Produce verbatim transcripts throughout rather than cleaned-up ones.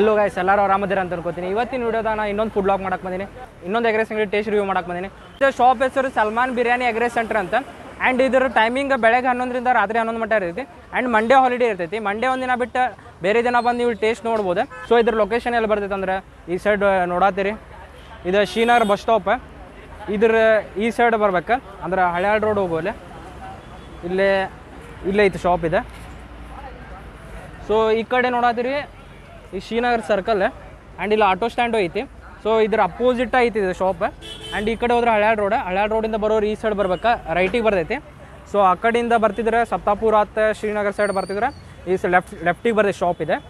Hello guys, ಎಲ್ಲರೂ ಆರಾಮದಿರ ಅಂತ ಅನ್ಕೋತೀನಿ. ಇವತ್ತಿನ ವಿಡಿಯೋದಾಗ ನಾನು ಇನ್ನೊಂದು ಫುಡ್ ಬ್ಲಾಗ್ ಮಾಡಕ್ಕೆ ಬಂದೀನಿ. ಇನ್ನೊಂದು ಎಗ್ ರೈಸ್ ಅಂಗಡಿ ಟೇಸ್ಟ್ ರಿವ್ಯೂ ಮಾಡಕ್ಕೆ ಬಂದೀನಿ. ಇದು ಶಾಪ್ ಹೆಸರು Salman biryani egg rice centre ಅಂತ. ಆ್ಯಂಡ್ ಇದರ ಟೈಮಿಂಗ್ ಬೆಳಗ್ಗೆ ಹನ್ನೊಂದರಿಂದ ರಾತ್ರಿ ಹನ್ನೊಂದು ಮಟ್ಟ ಇರ್ತೈತಿ. ಆ್ಯಂಡ್ ಮಂಡೇ ಹಾಲಿಡೇ ಇರ್ತೈತಿ. ಮಂಡೇ ಒಂದಿನ ಬಿಟ್ಟು ಬೇರೆ ದಿನ ಬಂದು ನೀವು ಟೇಸ್ಟ್ ನೋಡ್ಬೋದು. ಸೊ ಇದ್ರ ಲೊಕೇಶನ್ ಎಲ್ಲಿ ಬರ್ತೈತೆ ಅಂದ್ರೆ ಈ ಸೈಡ್ ನೋಡತ್ತೀರಿ, ಇದು ಶ್ರೀನಗರ್ ಬಸ್ ಸ್ಟಾಪ್. ಇದ್ರ ಈ ಸೈಡ್ ಬರ್ಬೇಕು ಅಂದ್ರೆ ಹಳೆಯಾಳ್ ರೋಡ್ ಹೋಗೋಲೆ ಇಲ್ಲೇ ಇಲ್ಲೇ ಐತಿ ಶಾಪ್ ಇದೆ. ಸೊ ಈ ಕಡೆ ನೋಡತ್ತೀರಿ ಈ ಶ್ರೀನಗರ್ ಸರ್ಕಲ್. ಆ್ಯಂಡ್ ಇಲ್ಲಿ ಆಟೋ ಸ್ಟ್ಯಾಂಡು ಐತಿ. ಸೊ ಇದ್ರ ಅಪೋಸಿಟ್ ಐತಿ ಇದು ಶಾಪ್. ಆ್ಯಂಡ್ ಈ ಕಡೆ ಹೋದ್ರೆ ಹಳೆಯಾಳ್ ರೋಡ್. ಹಳೆಯಾಳ್ ರೋಡಿಂದ ಬರೋರು ಈ ಸೈಡ್ ಬರ್ಬೇಕಾ ರೈಟಿಗೆ ಬರ್ತೈತಿ. ಸೊ ಆ ಕಡೆಯಿಂದ ಬರ್ತಿದ್ರೆ ಸಪ್ತಾಪುರ ಮತ್ತು ಶ್ರೀನಗರ್ ಸೈಡ್ ಬರ್ತಿದ್ರೆ ಈ ಲೆಫ್ಟ್ ಲೆಫ್ಟಿಗೆ ಬರ್ತೈತೆ ಶಾಪ್ ಇದೆ.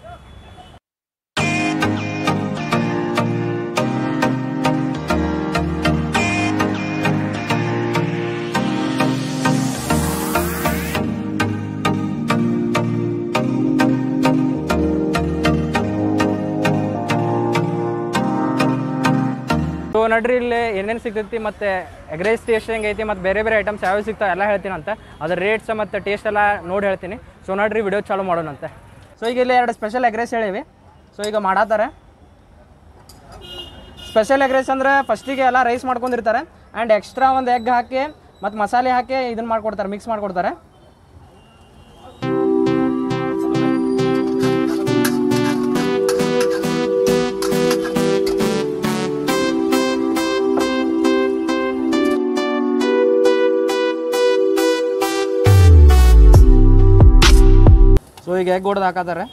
ಸೊ ನಡ್ರಿ ಇಲ್ಲಿ ಏನೇನು ಸಿಗ್ತೈತಿ ಮತ್ತು ಎಗ್ ರೈಸ್ ಟೇಸ್ಟ್ ಹೆಂಗೈತಿ ಮತ್ತು ಬೇರೆ ಬೇರೆ ಐಟಮ್ಸ್ ಯಾವ್ಯಾವ ಸಿಗ್ತಾವೆ ಎಲ್ಲ ಹೇಳ್ತೀನಿ ಅಂತ. ಅದ್ರ ರೇಟ್ಸ್ ಮತ್ತು ಟೇಸ್ಟ್ ಎಲ್ಲ ನೋಡಿ ಹೇಳ್ತೀನಿ. ಸೊ ನೋಡ್ರಿ ವಿಡಿಯೋ ಚಾಲೂ ಮಾಡೋಣಂತೆ. ಸೊ ಈಗ ಇಲ್ಲಿ ಎರಡು ಸ್ಪೆಷಲ್ ಎಗ್ ರೈಸ್ ಹೇಳಿವಿ. ಸೊ ಈಗ ಮಾಡತ್ತಾರೆ. ಸ್ಪೆಷಲ್ ಎಗ್ ರೈಸ್ ಅಂದರೆ ಫಸ್ಟಿಗೆ ಎಲ್ಲ ರೈಸ್ ಮಾಡ್ಕೊಂಡಿರ್ತಾರೆ. ಆ್ಯಂಡ್ ಎಕ್ಸ್ಟ್ರಾ ಒಂದು ಎಗ್ ಹಾಕಿ ಮತ್ತು ಮಸಾಲೆ ಹಾಕಿ ಇದನ್ನು ಮಾಡ್ಕೊಡ್ತಾರೆ, ಮಿಕ್ಸ್ ಮಾಡ್ಕೊಡ್ತಾರೆ. ಸೊ ಈಗ ಎಗ್ ಹೊಡೆದು ಹಾಕತ್ತಾರೆ.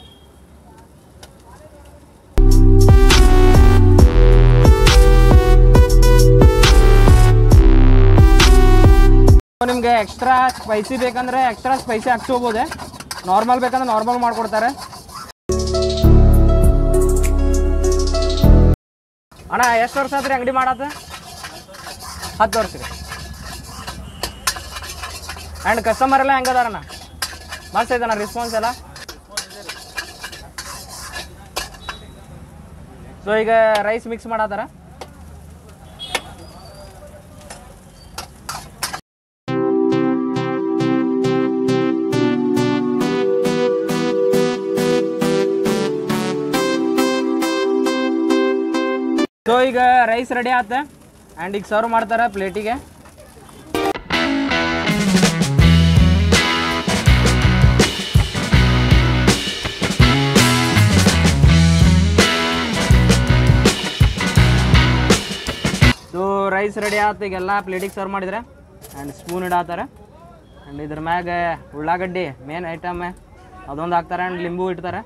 ನಿಮಗೆ ಎಕ್ಸ್ಟ್ರಾ ಸ್ಪೈಸಿ ಬೇಕಂದ್ರೆ ಎಕ್ಸ್ಟ್ರಾ ಸ್ಪೈಸಿ ಹಾಕ್ಸ್ಕೋಬೋದೆ. ನಾರ್ಮಲ್ ಬೇಕಂದ್ರೆ ನಾರ್ಮಲ್ ಮಾಡ್ಕೊಡ್ತಾರೆ. ಅಣ್ಣ ಎಷ್ಟು ವರ್ಷ ಆತ್ರಿ ಅಂಗಡಿ ಮಾಡತ್ತ? ಹತ್ತು ವರ್ಷ ರೀ. ಆ್ಯಂಡ್ ಕಸ್ಟಮರ್ ಎಲ್ಲ ಹೆಂಗದಾರಣ್ಣ? ಮಸ್ತ್ ಐತಣ್ಣ ರೆಸ್ಪಾನ್ಸ್ ಎಲ್ಲ. ಸೊ ಈಗ ರೈಸ್ ಮಿಕ್ಸ್ ಮಾಡತ್ತಾರ. ಸೊ ಈಗ ರೈಸ್ ರೆಡಿ ಆತ. ಆ್ಯಂಡ್ ಈಗ ಸರ್ವ್ ಮಾಡ್ತಾರೆ ಪ್ಲೇಟಿಗೆ. ಸೊ ರೈಸ್ ರೆಡಿ ಆಯ್ತು. ಈಗೆಲ್ಲ ಪ್ಲೇಟಿಗೆ ಸರ್ವ್ ಮಾಡಿದ್ರೆ ಆ್ಯಂಡ್ ಸ್ಪೂನ್ ಇಡಾತಾರೆ. ಆ್ಯಂಡ್ ಇದ್ರ ಮ್ಯಾಗ ಉಳ್ಳಾಗಡ್ಡಿ ಮೇನ್ ಐಟಮ್ ಅದೊಂದು ಹಾಕ್ತಾರೆ. ಆ್ಯಂಡ್ ಲಿಂಬು ಇಡ್ತಾರೆ.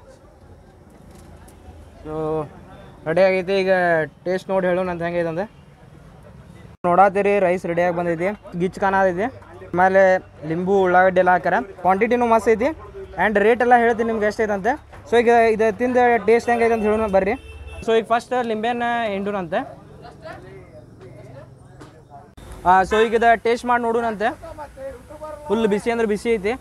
ಸೊ ರೆಡಿ ಆಗೈತಿ. ಈಗ ಟೇಸ್ಟ್ ನೋಡಿ ಹೇಳೋಣ ಅಂತ ಹೆಂಗೈತೆ ಅಂದ್ರೆ ನೋಡತ್ತೀರಿ ರೈಸ್ ರೆಡಿಯಾಗಿ ಬಂದೈತಿ. ಗಿಚ್ ಕಾಣತೈತಿ. ಆಮೇಲೆ ಲಿಂಬು ಉಳ್ಳಾಗಡ್ಡಿ ಎಲ್ಲ ಹಾಕ್ಯಾರ. ಕ್ವಾಂಟಿಟಿನೂ ಮಸ್ತ್ ಐತಿ. ಆ್ಯಂಡ್ ರೇಟ್ ಎಲ್ಲ ಹೇಳ್ತೀನಿ ನಿಮ್ಗೆ ಎಷ್ಟೈತಂತೆ. ಸೊ ಈಗ ಇದು ತಿಂದ ಟೇಸ್ಟ್ ಹೆಂಗೈತೆ ಅಂತ ಹೇಳೋಣ ಬರ್ರಿ. ಸೊ ಈಗ ಫಸ್ಟ್ ಲಿಂಬೆನ ಹಿಂಡುನಂತೆ. ಹಾಂ ಸೊ ಈಗ ಇದು ಟೇಸ್ಟ್ ಮಾಡಿ ನೋಡೋಣಂತೆ. ಫುಲ್ ಬಿಸಿ ಅಂದ್ರೆ ಬಿಸಿ ಐತಿ.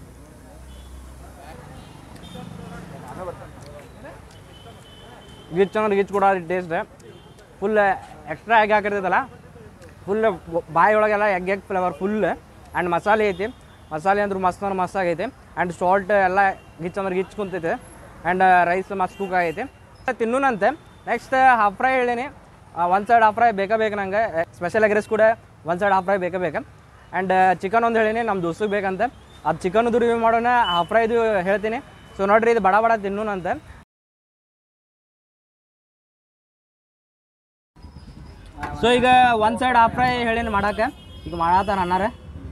ಗಿಚ್ ಅಂದ್ರೆ ಗಿಚ್ ಕೂಡ ಟೇಸ್ಟ್ ಫುಲ್ ಎಕ್ಸ್ಟ್ರಾ ಎಗ್ ಹಾಕಿರ್ತೈತಲ್ಲ, ಫುಲ್ ಬಾಯಿ ಒಳಗೆಲ್ಲ egg egg flavour full. And ಮಸಾಲೆ ಐತಿ. ಮಸಾಲೆ ಅಂದ್ರೆ ಮಸ್ತ್ ಅಂದ್ರೆ ಮಸ್ತ್ ಆಗೈತಿ. ಆ್ಯಂಡ್ ಸಾಲ್ಟ್ ಎಲ್ಲ ಗಿಚ್ ಅಂದ್ರೆ ಗಿಚ್ ಕುಂತೈತೆ. ಆ್ಯಂಡ್ ರೈಸ್ ಮಸ್ತ್ ಕುಕ್ ಆಗೈತಿ. ತಿನ್ನೋಣಂತೆ. ನೆಕ್ಸ್ಟ್ ಹಾಫ್ ಫ್ರೈ ಹೇಳೀನಿ. ಒಂದು ಸೈಡ್ ಹಾಫ್ ಫ್ರೈ ಬೇಕಾ ಬೇಕು ನಂಗೆ. ಸ್ಪೆಷಲ್ ಎಗ್ ರೈಸ್ ಕೂಡ ಒಂದು ಸೈಡ್ ಹಾಫ್ ಫ್ರೈ ಬೇಕಾ ಬೇಕು. ಆ್ಯಂಡ್ ಚಿಕನ್ ಒಂದು ಹೇಳೀನಿ ನಮ್ಮ ದೋಸ್ತಿಗೆ ಬೇಕಂತ. ಅದು ಚಿಕನ್ದು ರಿವ್ಯೂ ಮಾಡೋಣ, ಹಾಫ್ ಫ್ರೈದು ಹೇಳ್ತೀನಿ. ಸೊ ನೋಡಿರಿ ಇದು ಬಡ ಬಡ ತಿನ್ನೋಣಂತೆ. ಸೊ ಈಗ ಒಂದು ಸೈಡ್ ಹಾಫ್ ಫ್ರೈ ಹೇಳೀನಿ ಮಾಡೋಕೆ. ಈಗ ಮಾಡತ್ತಾರ ಅನ್ನಾರ.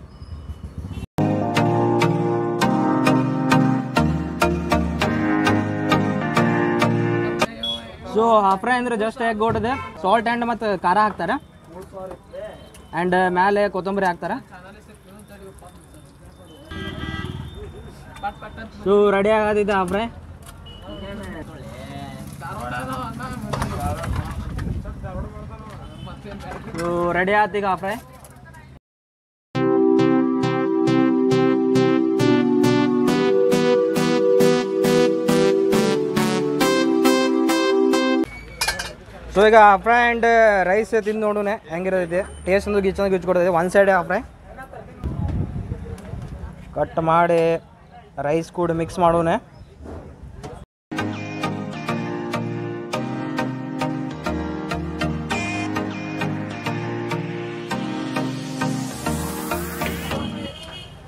ಸೊ ಹಾಫ್ ಫ್ರೈ ಅಂದರೆ ಜಸ್ಟ್ ಎಗ್ ಹೊಡೆದೆ ಸಾಲ್ಟ್ ಆ್ಯಂಡ್ ಮತ್ತು ಖಾರ ಹಾಕ್ತಾರೆ. ಆ್ಯಂಡ್ ಮೇಲೆ ಕೊತ್ತಂಬರಿ ಹಾಕ್ತಾರೆ. ಸೊ ರೆಡಿ ಆಗತ್ತಿದ್ದೆ ಹಾಫ್ ಫ್ರೈ. ಸೊ ರೆಡಿ ಆಯ್ತು ಈಗ ಹಾಫ್ ಫ್ರೈ. ಸೊ ಈಗ ಹಾಫ್ ಫ್ರೈ ಆ್ಯಂಡ್ ರೈಸ್ ತಿಂದು ನೋಡೋಣ ಹೆಂಗಿರೋದೈತಿ. ಟೇಸ್ಟ್ ಒಂದು ಗಿಚ್ಚಂದು ಗಿಚ್ಚು ಕೊಡ್ತೈತಿ. ಒಂದು ಸೈಡ್ ಹಾಫ್ ಫ್ರೈ ಕಟ್ ಮಾಡಿ ರೈಸ್ ಕೂಡ ಮಿಕ್ಸ್ ಮಾಡೋಣ.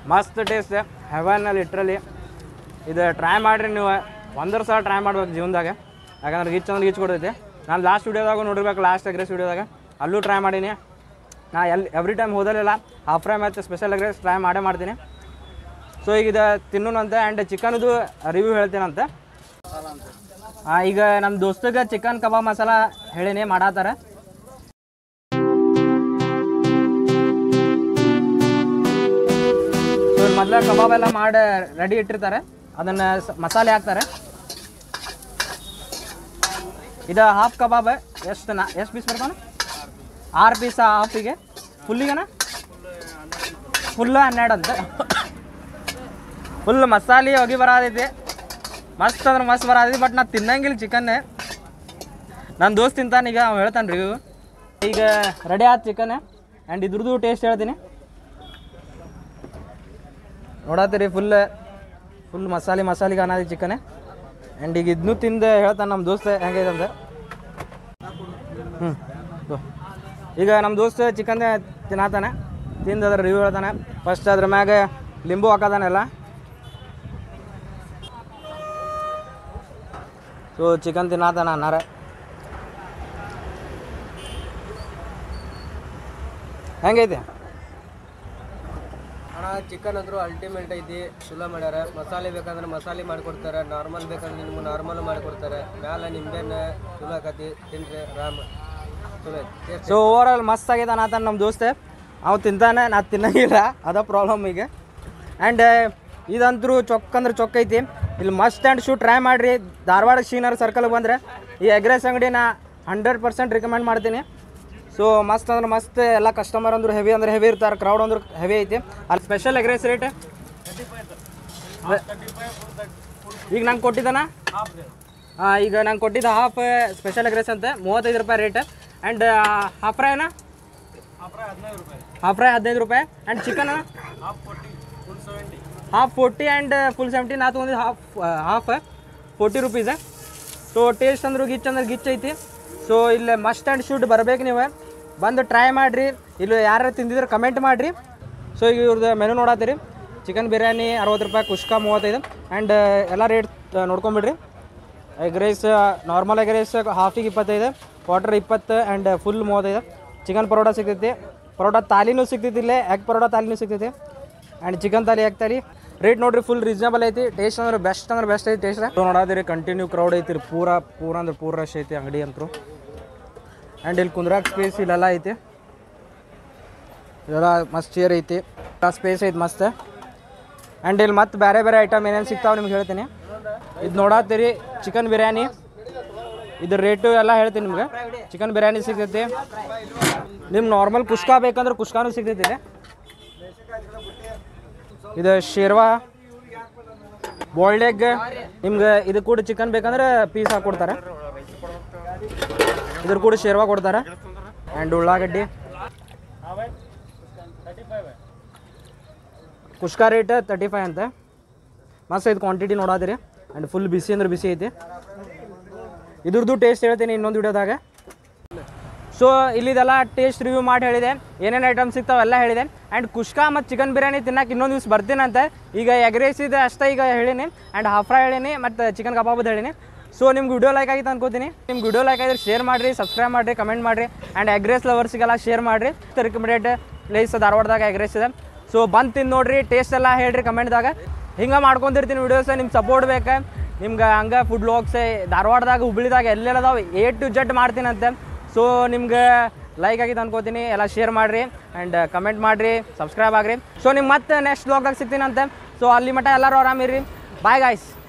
ಮಸ್ತ್ ಟೇಸ್ಟ್ ಹೆವನ್ ಲಿಟ್ರಲಿ. ಇದು ಟ್ರೈ ಮಾಡಿರಿ ನೀವು, ಒಂದರ ಸಲ ಟ್ರೈ ಮಾಡ್ಬೇಕು ಜೀವನದಾಗ, ಯಾಕಂದ್ರೆ ಗಿಚ್ ಅಂದ್ರೆ ಗಿಚ್ ಕೊಡ್ತೈತಿ. ನಾನು ಲಾಸ್ಟ್ ವೀಡಿಯೋದಾಗ ನೋಡಿರ್ಬೇಕು, ಲಾಸ್ಟ್ ಎಗ್ ರೈಸ್ ವೀಡಿಯೋದಾಗ ಅಲ್ಲೂ ಟ್ರೈ ಮಾಡೀನಿ. ನಾ ಎಲ್ಲಿ ಎವ್ರಿ ಟೈಮ್ ಹೋದಲ್ಲೆಲ್ಲ ಹಾಫ್ ಫ್ರೈ ಮತ್ತು ಸ್ಪೆಷಲ್ ಎಗ್ ರೈಸ್ ಟ್ರೈ ಮಾಡೇ ಮಾಡ್ತೀನಿ. ಸೊ ಈಗ ಇದು ತಿನ್ನೋಣಂತ ಆ್ಯಂಡ್ ಚಿಕನ್ದು ರಿವ್ಯೂ ಹೇಳ್ತೀನಂತೆ. ಹಾಂ, ಈಗ ನಮ್ಮ ದೋಸ್ತಗೆ ಚಿಕನ್ ಕಬಾಬ್ ಮಸಾಲ ಹೇಳೀನಿ ಮಾಡಾತಾರೆ. ಸೊ ಮೊದಲ ಕಬಾಬ್ ಎಲ್ಲ ಮಾಡಿ ರೆಡಿ ಇಟ್ಟಿರ್ತಾರೆ, ಅದನ್ನು ಮಸಾಲೆ ಹಾಕ್ತಾರೆ. ಇದು ಹಾಫ್ ಕಬಾಬ್ ಎಷ್ಟು ನಾ ಎಷ್ಟು ಪೀಸ್ ಬರ್ತಾನೆ? ಆರು ಪೀಸ್ ಹಾಫಿಗೆ, ಫುಲ್ಲಿಗೆನ ಫುಲ್ಲು ಹನ್ನೆರಡು ಅಂತ. ಫುಲ್ ಮಸಾಲೆ ಹೋಗಿ ಬರೋದೈತಿ, ಮಸ್ತ್ ಅಂದ್ರೆ ಮಸ್ತ್ ಬರೋದೈತಿ. ಬಟ್ ನಾನು ತಿನ್ನಂಗಿಲ್ಲ ಚಿಕನ್ನೇ, ನನ್ನ ದೋಸ್ತ್ ತಿಂತಾನೆ, ಈಗ ಅವ್ನು ಹೇಳ್ತಾನೆ ರಿವ್ಯೂ. ಈಗ ರೆಡಿ ಆದ ಚಿಕನ್ ಆ್ಯಂಡ್ ಇದ್ರದ್ದು ಟೇಸ್ಟ್ ಹೇಳ್ತೀನಿ. ನೋಡತ್ತೀರಿ ಫುಲ್ ಫುಲ್ ಮಸಾಲೆ ಮಸಾಲೆಗೆ ಅನ್ನೋದು ಚಿಕನ್. ಆ್ಯಂಡ್ ಈಗ ಇದನ್ನೂ ತಿಂದು ಹೇಳ್ತಾನೆ ನಮ್ಮ ದೋಸ್ತ ಹೆಂಗೈತೆ ಅಂತ. ಹ್ಞೂ ಈಗ ನಮ್ಮ ದೋಸ್ತ ಚಿಕನ್ ತಿನ್ನತಾನೆ, ತಿಂದು ಅದ್ರ ರಿವ್ಯೂ ಹೇಳ್ತಾನೆ. ಫಸ್ಟ್ ಅದ್ರ ಮ್ಯಾಗ ಲಿಂಬು ಹಾಕೋದಾನೆಲ್ಲ. So chicken ತಿನ್ನತಾನ ಅನ್ನಾರ. ಹೆಂಗೈತೆ ಅಣ್ಣ? ಚಿಕನ್ ಅಂದರೂ ಅಲ್ಟಿಮೇಟ್ ಐತಿ, ಚಲೋ ಮಾಡ್ಯಾರ. ಮಸಾಲೆ ಬೇಕಂದ್ರೆ ಮಸಾಲೆ ಮಾಡಿಕೊಡ್ತಾರೆ, ನಾರ್ಮಲ್ ಬೇಕಂದ್ರೆ ನಿಮ್ಗೆ ನಾರ್ಮಲ್ ಮಾಡಿಕೊಡ್ತಾರೆ. ಮ್ಯಾಲೆ ನಿಂಬೆಹಣ್ಣು ಚಲೋ ಆಕತಿ, ತಿನ್ರಿ ಆರಾಮ, ಚಲೋ ಐತಿ. ಸೊ ಓವರ್ ಆಲ್ ಮಸ್ತ್ ಆಗೈತೆ ಅನ್ನತಾನ ನಮ್ಮ ದೋಸ್ತೆ. ಅವು ತಿಂತಾನೆ, ನಾ ತಿನ್ನಂಗಿಲ್ಲ, ಅದ ಪ್ರಾಬ್ಲಮ್ ಈಗ. ಆ್ಯಂಡ್ ಇದಂತರೂ ಚೊಕ್ಕ ಅಂದ್ರೆ ಚೊಕ್ಕ ಐತಿ. ಇಲ್ಲಿ ಮಸ್ಟ್ ಆ್ಯಂಡ್ ಶೂ ಟ್ರೈ ಮಾಡಿರಿ. ಧಾರವಾಡ ಶ್ರೀನಗರ ಸರ್ಕಲ್ಗೆ ಬಂದರೆ ಈ ಎಗ್ ರೈಸ್ ಅಂಗಡಿ ನಾ ಹಂಡ್ರೆಡ್ ಪರ್ಸೆಂಟ್ ರಿಕಮೆಂಡ್ ಮಾಡ್ತೀನಿ. ಸೊ ಮಸ್ತ್ ಅಂದ್ರೆ ಮಸ್ತ್, ಎಲ್ಲ ಕಸ್ಟಮರ್ ಅಂದ್ರೆ ಹೆವಿ ಅಂದ್ರೆ ಹೆವಿ ಇರ್ತಾರೆ, ಕ್ರೌಡ್ ಅಂದ್ರೆ ಹೆವಿ ಐತಿ. ಅಲ್ಲಿ ಸ್ಪೆಷಲ್ ಎಗ್ ರೈಸ್ ರೇಟ್ ಈಗ ನಂಗೆ ಕೊಟ್ಟಿದ್ದಾನ. ಹಾಂ, ಈಗ ನಂಗೆ ಕೊಟ್ಟಿದ್ದ ಹಾಫ್ ಸ್ಪೆಷಲ್ ಎಗ್ ರೈಸ್ ಅಂತ ಮೂವತ್ತೈದು ರೂಪಾಯಿ ರೇಟ್. ಆ್ಯಂಡ್ ಹಾಫ್ ಫ್ರೈನ ಹಾಫ್ ಫ್ರೈ ಹದಿನೈದು ರೂಪಾಯಿ. And chicken half forty and full seventy. ನಾ ತೊಗೊಂಡಿದ್ದು half half forty rupees. So taste ಅಂದ್ರೆ ಗಿಚ್ ಅಂದ್ರೆ ಗಿಚ್ ಐತಿ. ಸೊ ಇಲ್ಲಿ ಮಸ್ಟ್ ಆ್ಯಂಡ್ ಶೂಟ್ ಬರ್ಬೇಕು, ನೀವು ಬಂದು ಟ್ರೈ ಮಾಡಿರಿ. ಇಲ್ಲಿ ಯಾರು ತಿಂದಿದ್ರೆ ಕಮೆಂಟ್ ಮಾಡಿರಿ. ಸೊ ಈಗ ಇವ್ರದ್ದು ಮೆನು ನೋಡತ್ತೀರಿ. ಚಿಕನ್ ಬಿರಿಯಾನಿ ಅರವತ್ತು ರೂಪಾಯಿ, ಕುಷ್ಕಾ ಮೂವತ್ತೈದು. ಆ್ಯಂಡ್ ಎಲ್ಲ ರೇಟ್ ನೋಡ್ಕೊಂಬಿಡ್ರಿ. Egg rice normal egg rice ಹಾಫಿಗೆ ಇಪ್ಪತ್ತೈದು, ಕ್ವಾರ್ಟರ್ ಇಪ್ಪತ್ತು, ಆ್ಯಂಡ್ ಫುಲ್ ಮೂವತ್ತೈದು. ಚಿಕನ್ ಪರೋಟ ಸಿಗ್ತೈತಿ, ಪರೋಟ ತಾಲಿನೂ ಸಿಗ್ತೈತಿ, ಇಲ್ಲೇ ಎಗ್ ಪರೋಟ ತಾಲಿನೂ ಸಿಗ್ತೈತಿ. And chicken thali egg thali rate ನೋಡ್ರಿ ಫುಲ್ ರೀಸನಬಲ್ ಐತಿ. ಟೇಸ್ಟ್ ಅಂದ್ರೆ ಬೆಸ್ಟ್ ಅಂದ್ರೆ ಬೆಸ್ಟ್ ಐತಿ ಟೇಸ್ಟ್. ನೋಡಾದಿರಿ ಕಂಟಿನ್ಯೂ ಕ್ರೌಡ್ ಐತಿ, ಪೂರ ಪೂರ ಅಂದ್ರೆ ಪೂರ ರಶ್ ಐತಿ ಅಂಗಡಿ ಅಂತೂ. ಆ್ಯಂಡ್ ಇಲ್ಲಿ ಕುಂದ್ರಾಕ್ ಸ್ಪೇಸ್ ಇಲ್ಲೆಲ್ಲ ಐತಿ, ಇದೆಲ್ಲ ಮಸ್ತ್ ಚೇರ್ ಐತಿ, ಸ್ಪೇಸ್ ಐತಿ ಮಸ್ತ್. ಆ್ಯಂಡ್ ಇಲ್ಲಿ ಮತ್ತೆ ಬೇರೆ ಬೇರೆ ಐಟಮ್ ಏನೇನು ಸಿಗ್ತಾವೆ ನಿಮ್ಗೆ ಹೇಳ್ತೀನಿ. ಇದು ನೋಡತ್ತೀರಿ ಚಿಕನ್ ಬಿರಿಯಾನಿ, ಇದ್ರ ರೇಟು ಎಲ್ಲ ಹೇಳ್ತೀನಿ ನಿಮ್ಗೆ. ಚಿಕನ್ ಬಿರಿಯಾನಿ ಸಿಗ್ತೈತಿ. ನಿಮ್ಗೆ ನಾರ್ಮಲ್ ಕುಷ್ಕಾ ಬೇಕಂದ್ರೆ ಕುಷ್ಕಾನೂ ಸಿಗ್ತೈತಿ. ಇದು ಶೇರ್ವಾ ಬಾಯ್ಲ್ಡ್ ಎಗ್, ನಿಮ್ಗೆ ಇದು ಕೂಡ ಚಿಕನ್ ಬೇಕಂದ್ರೆ ಪೀಸ್ ಹಾಕ್ಕೊಡ್ತಾರೆ. ಇದ್ರ ಕೂಡ ಶೇರ್ವಾ ಕೊಡ್ತಾರೆ. ಆ್ಯಂಡ್ ಉಳ್ಳಾಗಡ್ಡಿ ಕುಷ್ಕಾ ರೇಟ್ ತರ್ಟಿ ಫೈವ್ ಅಂತ. ಮಸ್ತ್ ಐತೆ ಕ್ವಾಂಟಿಟಿ ನೋಡಾದಿರಿ. ಆ್ಯಂಡ್ ಫುಲ್ ಬಿಸಿ ಅಂದ್ರೆ ಬಿಸಿ ಐತಿ. ಇದ್ರದ್ದು ಟೇಸ್ಟ್ ಹೇಳ್ತೀನಿ ಇನ್ನೊಂದು ವಿಡಿಯೋದಾಗ. ಸೊ ಇಲ್ಲಿದೆಲ್ಲ ಟೇಸ್ಟ್ ರಿವ್ಯೂ ಮಾಡಿ ಹೇಳಿದೆ, ಏನೇನು ಐಟಮ್ ಸಿಗ್ತಾವೆಲ್ಲ ಹೇಳಿದೆ. ಆ್ಯಂಡ್ ಕುಷ್ಕಾ ಮತ್ತು ಚಿಕನ್ ಬಿರಿಯಾನಿ ತಿನ್ನಕ್ಕೆ ಇನ್ನೊಂದು ದಿವ್ಸ ಬರ್ತೀನಂತೆ. ಈಗ ಎಗ್ ರೈಸ್ ಇದೆ ಅಷ್ಟೇ ಈಗ ಹೇಳೀನಿ. ಆ್ಯಂಡ್ ಹಾಫ್ ಫ್ರೈ ಹೇಳೀನಿ ಮತ್ತು ಚಿಕನ್ ಕಬಾಬದ್ದು ಹೇಳೀನಿ. ಸೊ ನಿಮ್ಗೆ ವಿಡಿಯೋ ಲೈಕ್ ಆಗಿತ್ತು ಅನ್ಕೋತೀನಿ. ನಿಮ್ಗೆ ವಿಡಿಯೋ ಲೈಕ್ ಆಗಿದ್ರೆ ಶೇರ್ ಮಾಡಿರಿ, ಸಬ್ಸ್ಕ್ರೈಬ್ ಮಾಡಿರಿ, ಕಮೆಂಟ್ ಮಾಡಿರಿ. ಆ್ಯಂಡ್ ಎಗ್ ರೈಸ್ ಲವರ್ಸಿಗೆಲ್ಲ ಶೇರ್ ಮಾಡಿರಿ. ರಿಕಮೆಂಡೆಡ್ ಪ್ಲೇಸ್ ಧಾರವಾಡದಾಗ ಎಗ್ ರೈಸ್ ಇದೆ. ಸೊ ಬಂದು ತಿಂದು ನೋಡಿರಿ, ಟೇಸ್ಟ್ ಎಲ್ಲ ಹೇಳ್ರಿ ಕಮೆಂಟ್ದಾಗ. ಹಿಂಗೆ ಮಾಡ್ಕೊತಿರ್ತೀನಿ ವೀಡಿಯೋಸ್, ನಿಮ್ಗೆ ಸಪೋರ್ಟ್ ಬೇಕು. ನಿಮ್ಗೆ ಹಂಗೆ ಫುಡ್ ವ್ಲಾಗ್ಸ್ ಧಾರವಾಡದಾಗ ಹುಬ್ಳಿದಾಗ ಎಲ್ಲೆಲ್ಲದಾವೆ ಎ ಟು ಜೆಡ್ ಮಾಡ್ತೀನಂತೆ. ಸೊ ನಿಮ್ಗೆ ಲೈಕ್ ಆಗಿದ್ದು ಅನ್ಕೋತೀನಿ. ಎಲ್ಲ ಶೇರ್ ಮಾಡಿರಿ ಆ್ಯಂಡ್ ಕಮೆಂಟ್ ಮಾಡಿರಿ, ಸಬ್ಸ್ಕ್ರೈಬ್ ಆಗಿರಿ. ಸೊ ನಿಮ್ಗೆ ಮತ್ತೆ ನೆಕ್ಸ್ಟ್ ವ್ಲಾಗ್ದಾಗ ಸಿಗ್ತೀನಂತೆ. ಸೊ ಅಲ್ಲಿ ಮಟ್ಟ ಎಲ್ಲರೂ ಆರಾಮಿರಿ. Bye guys.